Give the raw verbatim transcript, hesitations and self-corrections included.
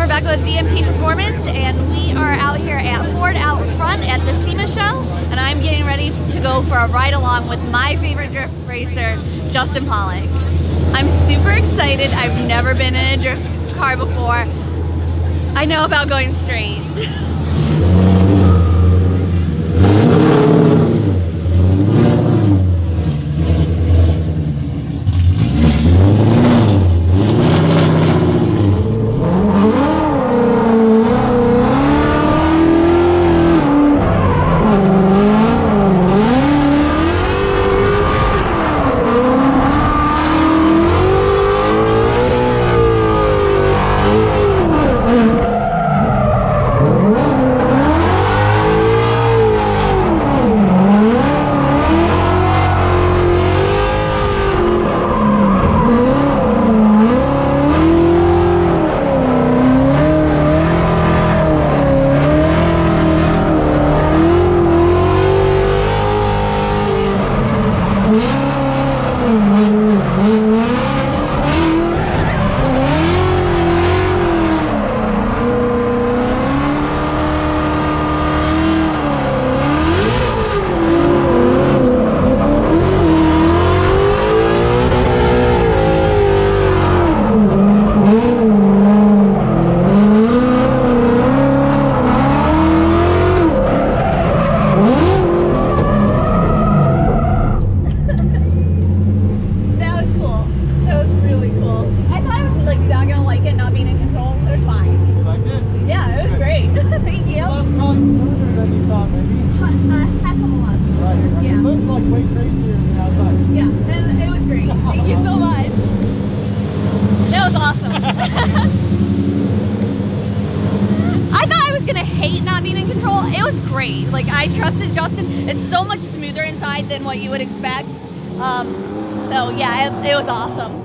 Rebecca with V M P Performance, and we are out here at Ford out front at the Sema show, and I'm getting ready to go for a ride along with my favorite drift racer, Justin Pawlak. I'm super excited. I've never been in a drift car before. I know about going straight. I thought I was gonna hate not being in control. It was great. Like, I trusted Justin. It's so much smoother inside than what you would expect. Um, so yeah, it, it was awesome.